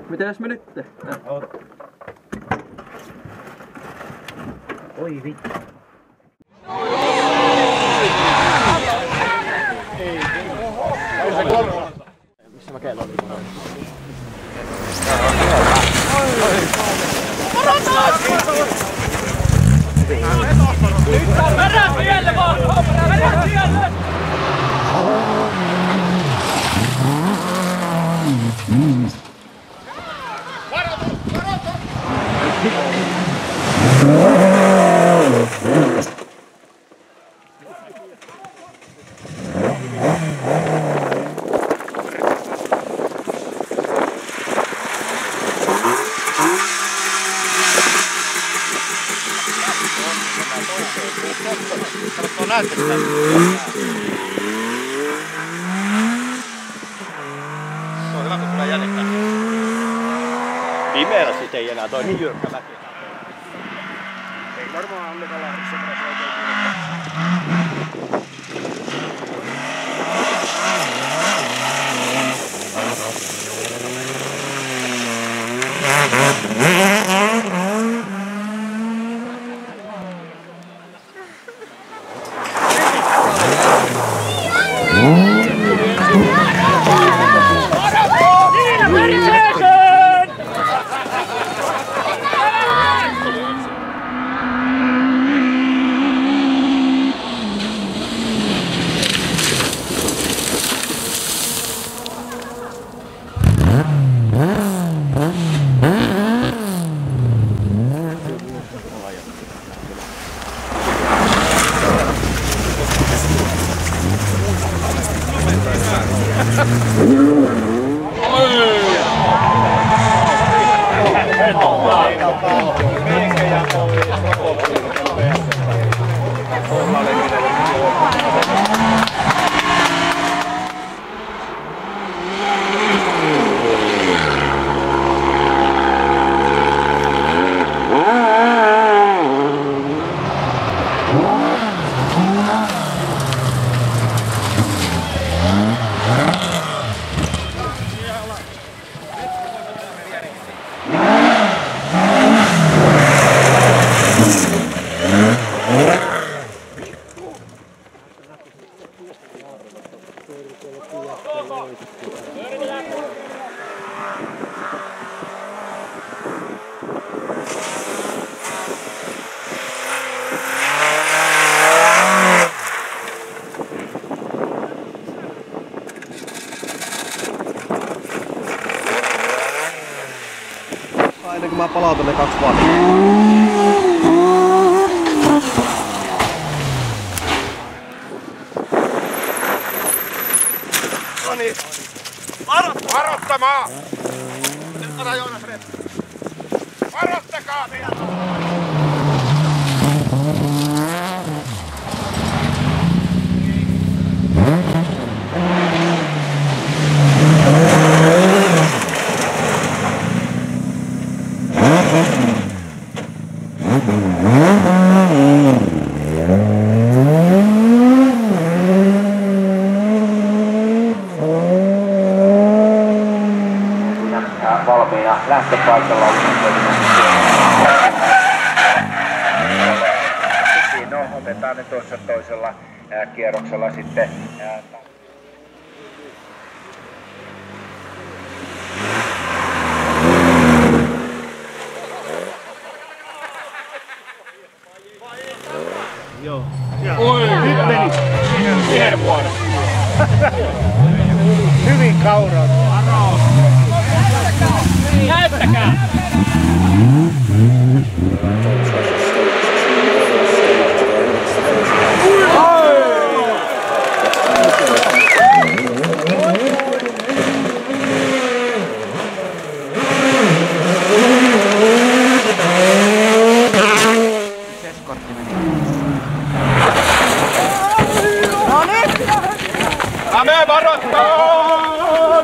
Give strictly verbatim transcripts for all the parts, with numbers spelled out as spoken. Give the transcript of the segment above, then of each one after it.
Mitäs me nyt tehdään? Oi vittu. Missä mä kello oli? Perään tielle vaan! Perään tielle! Se on hyvä, kun tulee jännittää. Pimeällä sit ei enää, toi niin jyrkkä mäki. Ei varmaan Annika Lahdessa myös oikein kiinnostaa. Ennen kuin mä palautan ne kaksi vanhaa. Noniin. Varo! Varottamaan! Nyt ota Joonas Reppi. Varottakaa vielä! Valmiina lähtöpaikalla oli no, otetaan ne tuossa toisella ää, kierroksella sitten. Ää, Joo. Oi, nyt meni. Yhden vuoden. Hyvin kaurautu. Näyttäkää! Ame varoittaa!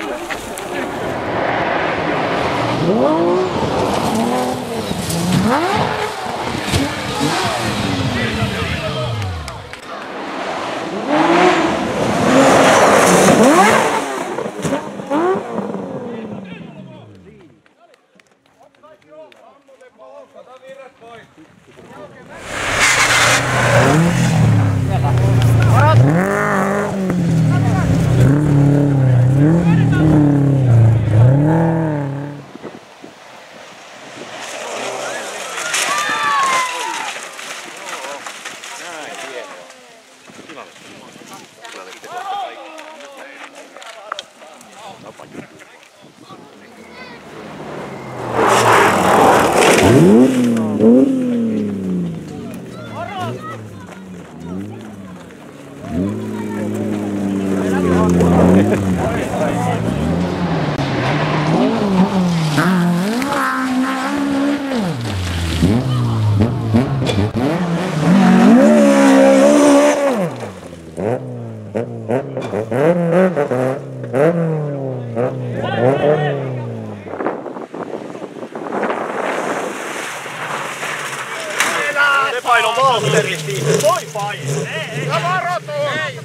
Se paino Valtterit niin. Voi paino. Ei, ja varoitus! Ei,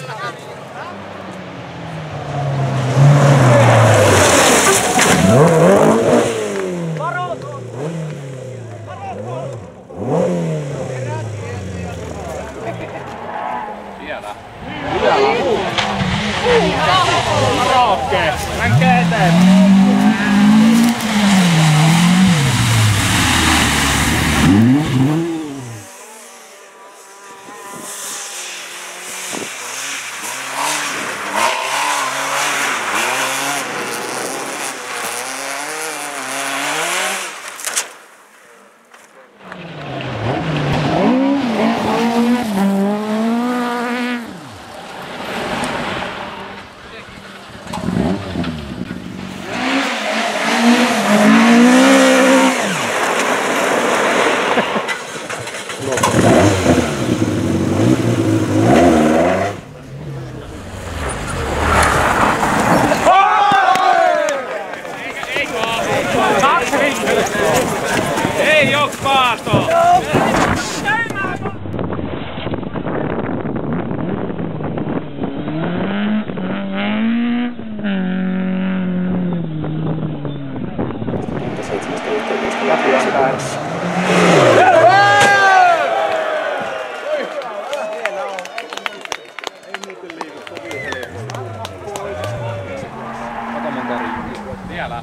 Siellä. Rohkee. Menkää eteenpäin. Ei oo kaato! Vielä.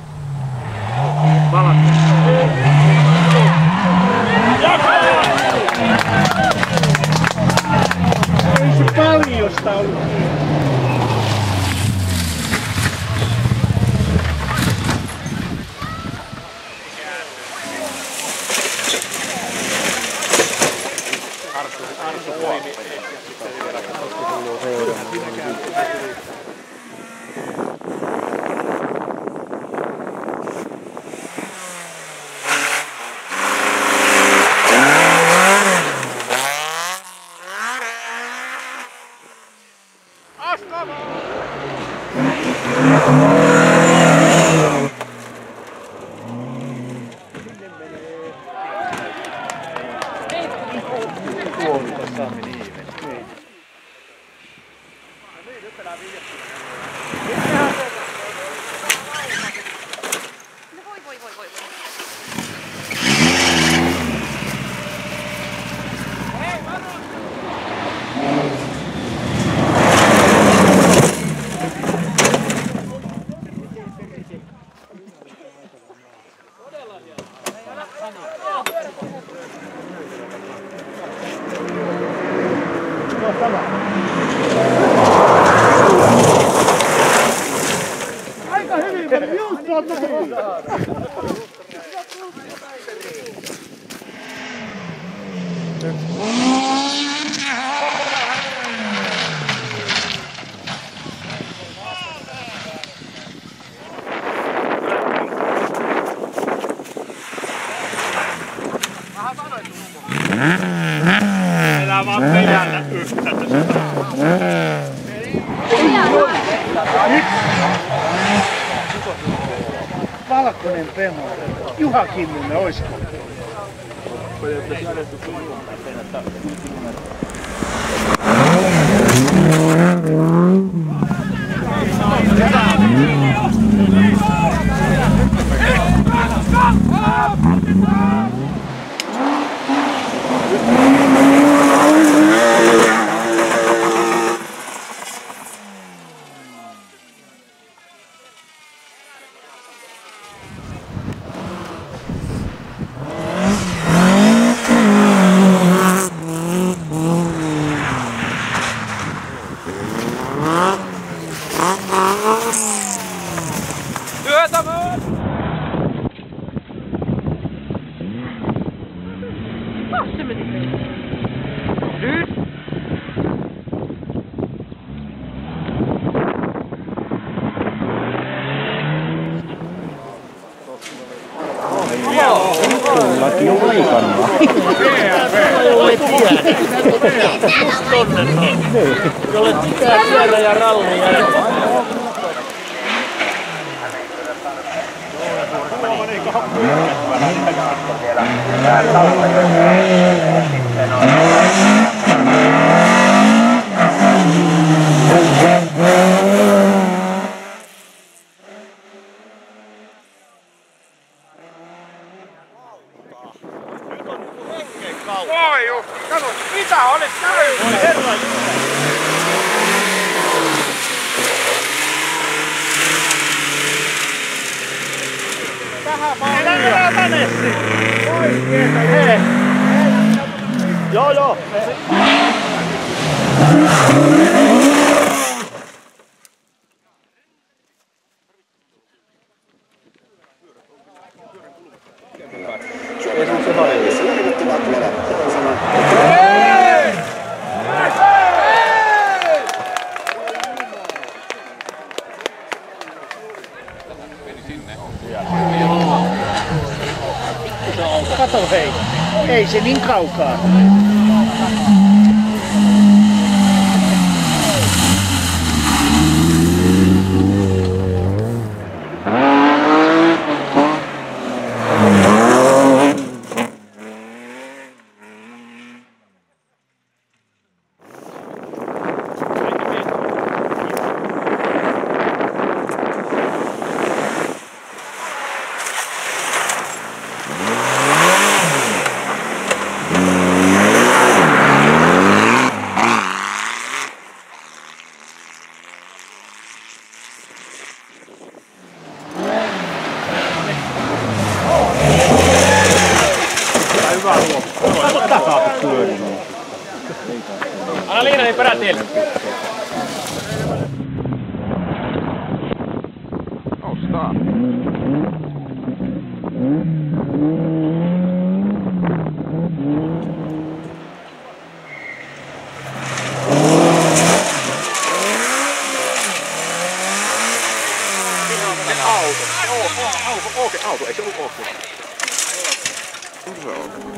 ei se paljosta ollut. Aika hyvin, meni just tuolta hyvin. Elää vaan pidällä yhtä tässä. Valkoinen pemo. Juha Kinnunen, oisko? Työtä myös! Nyt! Laki on leikannut. Olet sitä pyörä ja rallia. vielä talta, jossa sitten on Oi joo, kato, mitä olet käynyt? Herra tähän maahan. Mennään tänne. Oikeeta, hei. Joo, joo. Ei sun se harjoissa. Lähdetty vaan tuolla. Hei! Kato hei, ei se niin kaukaa. Anna liina niin perätielle. Nostaa. Auto. Auto. Okei, auto. Ei se ollut okei. Se on.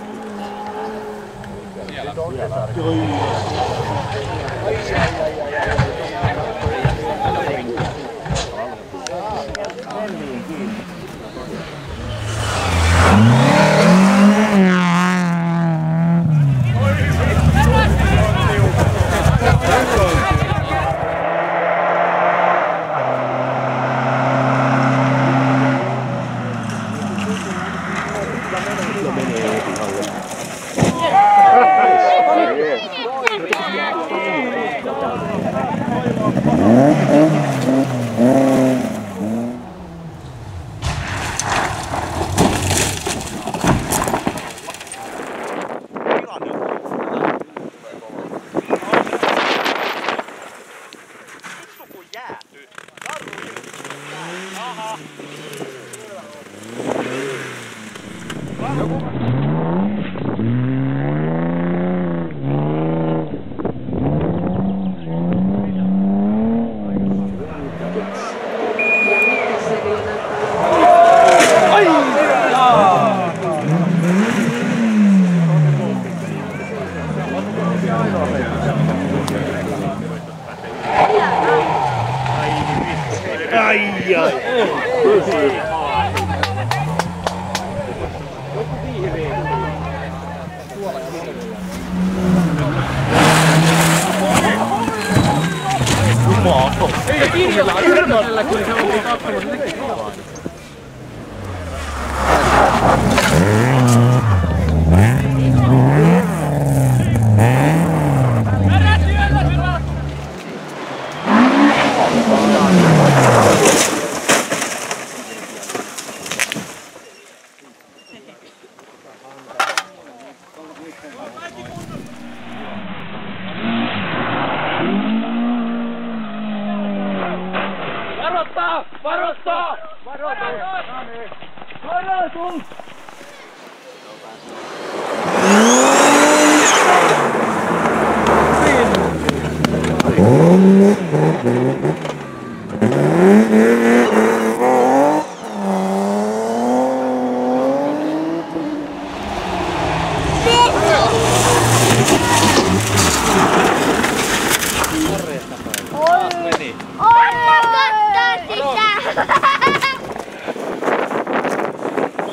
Ai ai. Ei kirjalla, yhdellä kyllä se oli katsomassa nekin kovaa. Varoittaa! Varoittaa! Varoitus! Anna kattaa sitä!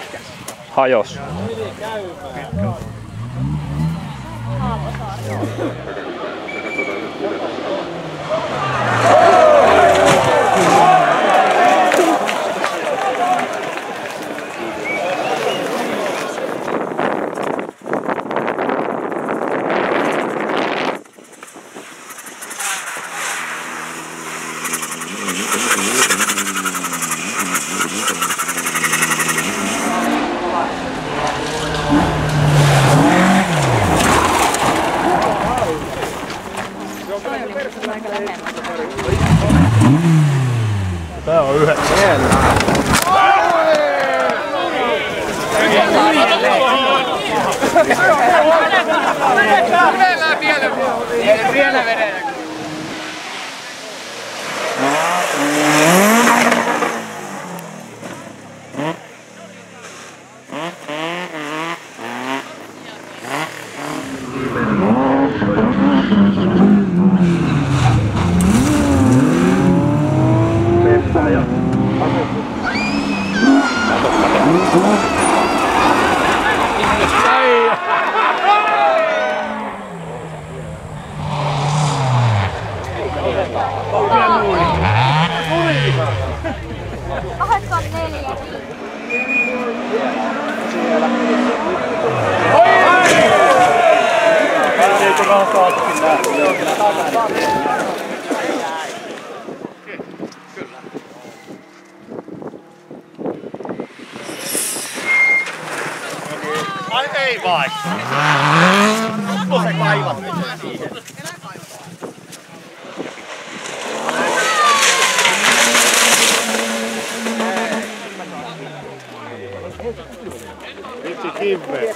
Hajos. Tää on yhdeksän. Vedellään vielä! Vielä vedellään! Kahdeksan neljä. Ai ei vai! Onko se kaivattu siihen? Vitsi kiveä.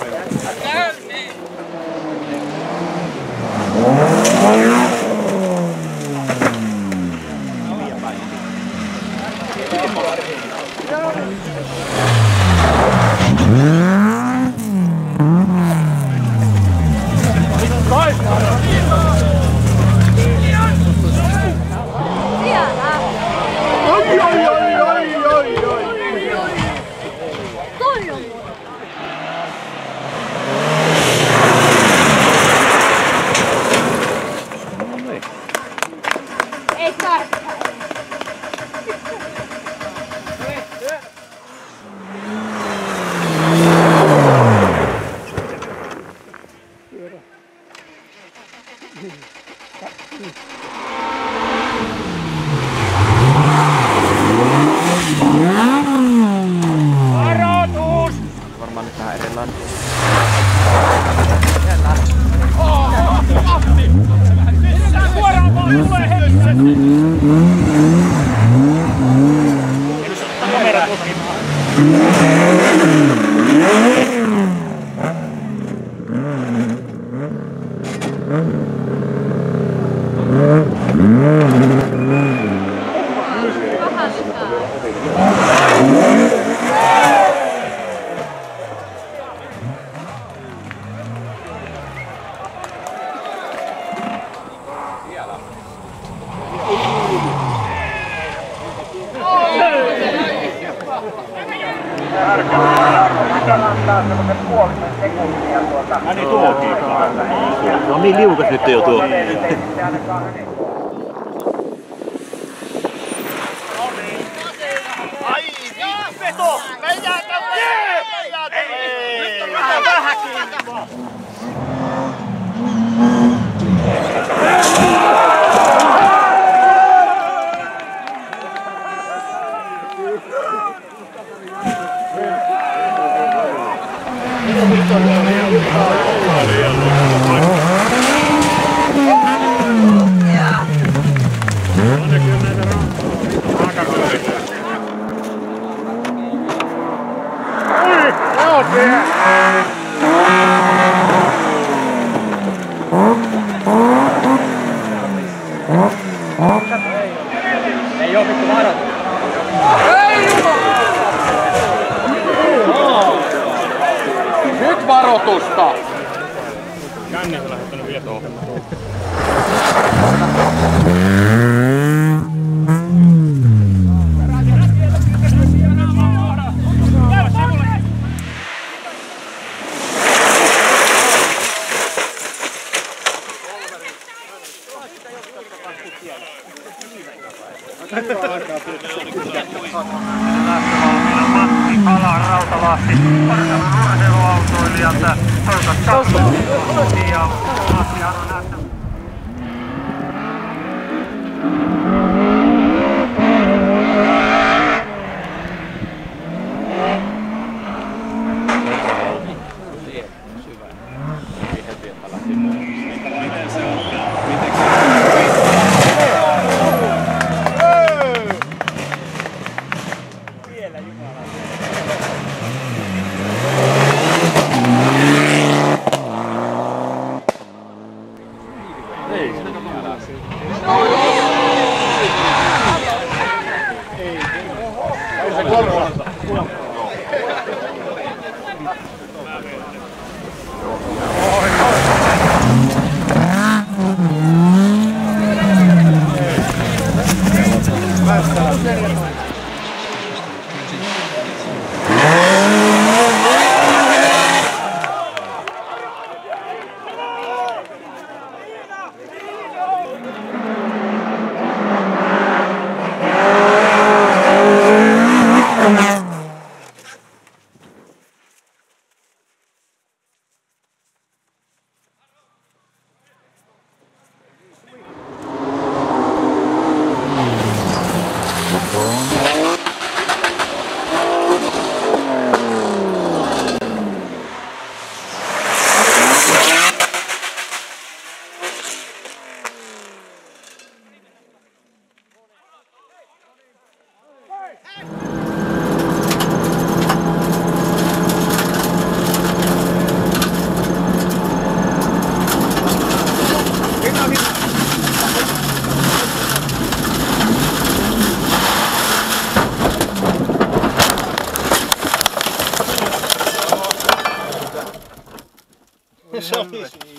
Ei tarvitse. Varoitus! Varmaan nyt vähän erilainen. Suoraan vaan tulee hevessä! Kamera tutkimaan. Ai niin tuokin. Se on niin liukas nyt jo tuo. Ai veto! Räjähtä! Räjähtä! Nyt on vähän vähäkin! Ei oo vittu varat. Nyt varoitusta! Känni on lähettänyt vietoa. kovasti. Partalan urheiluautoilijat Torkasta ja asiaan on nähty. Se oli